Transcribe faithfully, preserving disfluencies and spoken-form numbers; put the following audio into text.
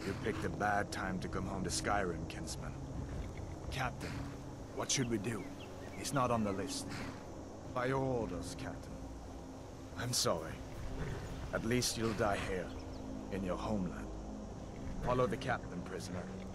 You picked a bad time to come home to Skyrim, kinsman. Captain, what should we do? He's not on the list. By your orders, Captain. I'm sorry. At least you'll die here, in your homeland. Follow the captain, prisoner.